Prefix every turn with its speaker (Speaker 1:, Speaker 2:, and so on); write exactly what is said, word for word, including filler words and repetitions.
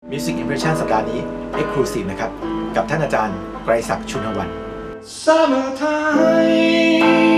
Speaker 1: Music Impression สัปดาห์นี้ Exclusive นะครับกับท่านอาจารย์ไกรศักดิ์ชุนหวัน
Speaker 2: Summertime